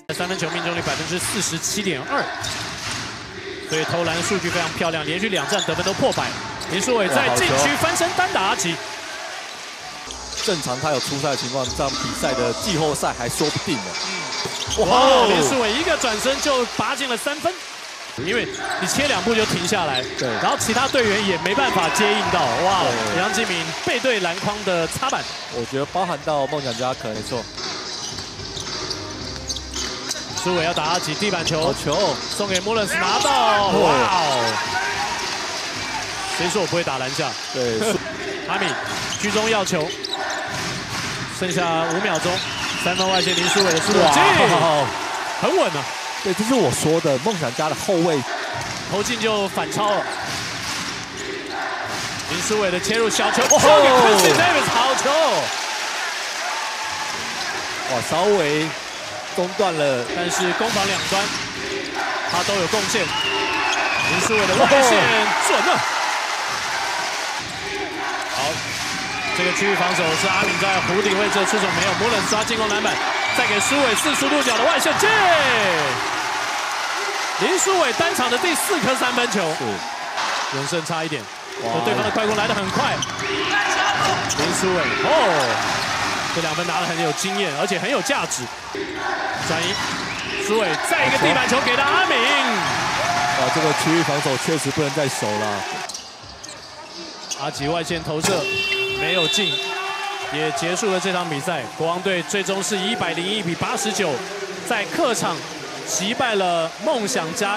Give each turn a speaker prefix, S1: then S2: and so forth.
S1: 三分球命中率47.2%，所以投篮数据非常漂亮，连续2战得分都破100。林书伟在禁区翻身单打阿吉。
S2: 正常他有出赛的情况，这样比赛的季后赛还说不定呢。
S1: 哇！林书伟一个转身就拔进了3分。 因为你切2步就停下来，
S2: 对，
S1: 然后其他队员也没办法接应到，哇！杨敬敏背对篮筐的擦板，
S2: 我觉得包含到梦想家可能没错。
S1: 苏伟要打阿吉地板球，
S2: 好球
S1: 送给穆伦斯拿到，哇哦！谁说我不会打篮下？
S2: 对，
S1: 阿米居中要球，剩下5秒钟，3分外线林书伟的速度进，很稳啊。
S2: 对，这是我说的，梦想家的后卫
S1: 投进就反超了。林书伟的切入小球，交给 Quincy Davis 好球。
S2: 哇，稍微中断了，
S1: 但是攻防两端他都有贡献。林书伟的外线准了。好，这个区域防守是阿敏在弧顶位置出手没有，穆伦抓进攻篮板。 再给书伟4速度角的外线进，林书伟单场的第4颗3分球，永胜差一点，对方的快攻来得很快，林书伟这2分拿得很有经验，而且很有价值。转移，书伟再一个地板球给到阿敏，
S2: 哇，这个区域防守确实不能再守了。
S1: 阿吉外线投射没有进。 也结束了这场比赛，国王队最终是101比89，在客场击败了梦想家。